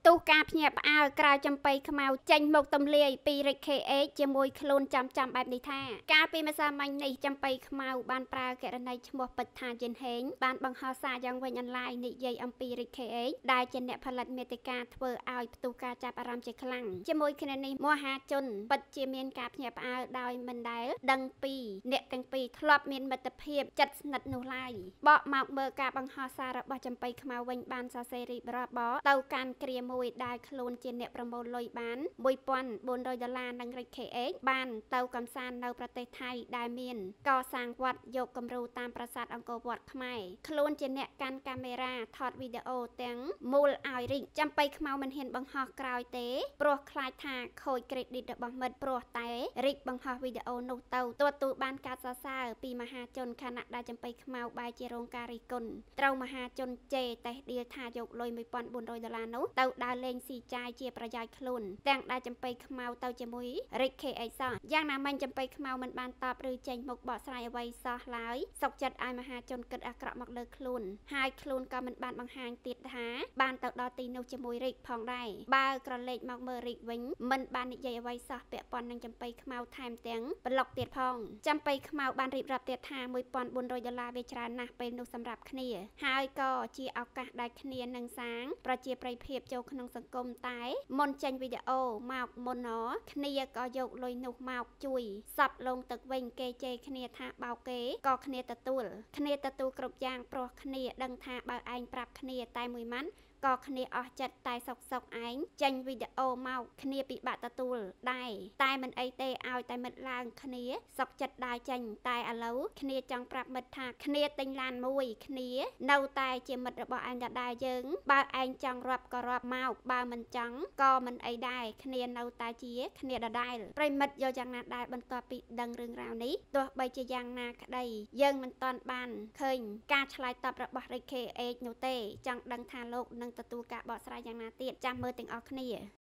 ទូការភ្ញាក់ផ្អើលក្រៅចំបៃខ្មៅចេញមកទម្លាយពីរិច KH ជាមួយខ្លួនចាំបែបនេះថាកាលពីម្សិលមិញនេះចំបៃខ្មៅបានប្រើករណីឈ្មោះពិតថាយិនហេងបានបង្ហោះសារយ៉ាងវិញអនឡាញនិយាយអំពីរិច KH ដែលជាអ្នកផលិតមាតិកាធ្វើឲ្យផ្ទុះការចាប់អារម្មណ៍ជាខ្លាំងជាមួយគ្នានេះមហាជនពិតជាមានការភ្ញាក់ផ្អើលដោយមិនដែលដឹងពីអ្នកទាំងពីរធ្លាប់មានមិត្តភាពជិតស្និទ្ធនោះឡើយបកមកមើលការបង្ហោះសាររបស់ចំបៃខ្មៅវិញបានសរសេររីបរាប់ទៅកាន់គ្រាមួយដែលខ្លួនជាអ្នកប្រមូលលុយបាន$1,400និងរិច KH បានទៅកំសាន្តនៅប្រទេសថៃដែលមានកសាងវត្តយកគំរូតាមប្រាសាទអង្គរវត្តខ្មែរខ្លួនជាអ្នកកាន់កាមេរ៉ាថតវីដេអូទាំងមូលឲ្យរិចចំបៃខ្មៅមិនហ៊ានបង្ហោះក្រោយទេព្រោះខ្លាចថាខូចក្រេឌីតរបស់មិត្តព្រោះតែរិចបង្ហោះវីដេអូនោះទៅទទួលបានការសរសើរពីមហាជនខណៈដែលចំបៃខ្មៅបែរជារងការរិះគន់ត្រូវមហាជនជេរតេះដៀលថាយកលុយ$1,400នោះទៅដើរលេងស៊ីចាយជាប្រយោជន៍ខ្លួនទាំងដែលចំបៃខ្មៅទៅជាមួយរិច KH សោះយ៉ាងណាមិញចំបៃខ្មៅមិនបានតបឬចេញមុខបកស្រាយអ្វីសោះឡើយសុកចិត្តឲ្យមហាជនគិតអាក្រក់មកលើខ្លួនហើយខ្លួនក៏មិនបានបង្ហាញទៀតថាបានទៅដល់ទីនោះជាមួយរិចផងដែរបើក្រឡេកមកមើលរិចវិញមិនបាននិយាយអ្វីសោះពាក់ព័ន្ធនឹងចំបៃខ្មៅថែមទាំងប្លុកទៀតផងចំបៃខ្មៅបានរៀបរាប់ទៀតថា$1,400វាច្រើនណាស់ពេលនោះសម្រាប់គ្នាហើយក៏ជាឱកាសដែលគ្នានឹងសាងប្រជាប្រិយភាពចូលក្នុងសង្គមតែមុនចេញវីដេអូមកមុនគ្នាក៏យកលុយនោះមកជួយសັບលងទឹកវិញគេជេរគ្នាថាបោកគេក៏គ្នាទទួលគ្រប់យ៉ាងព្រោះគ្នាដឹងថាបើឯងប្រាប់គ្នាតែមួយម៉ាន់ក៏គ្នាអស់ចិត្តតែសុកឯងចេញវីដេអូមកគ្នាពិបាកទទួលដែរតែមិនអីទេឲ្យតែមិត្តឡើងគ្នាសុកចិត្តដើរចេញតែឥឡូវគ្នាចង់ប្រាប់មិត្តថាគ្នាទិញឡានមួយគ្នានៅតែជាមិត្តរបស់ឯងដដែលយើងបើឯងចង់រាប់ក៏រាប់មកបើមិនចង់ក៏មិនអីដែរគ្នានៅតែជាគ្នាដដែលប្រិមិត្តយកយ៉ាងណាដែរបន្ទាប់ពីដឹងរឿងរ៉ាវនេះទោះបីជាយ៉ាងណាក្តីយើងមិនទាន់បានឃើញការឆ្លើយតបរបស់រិច KH នោះទេចង់ដឹងថាលោកនឹងទទួលការបកស្រាយយ៉ាងណាទៀតចាំមើលទាំងអស់គ្នា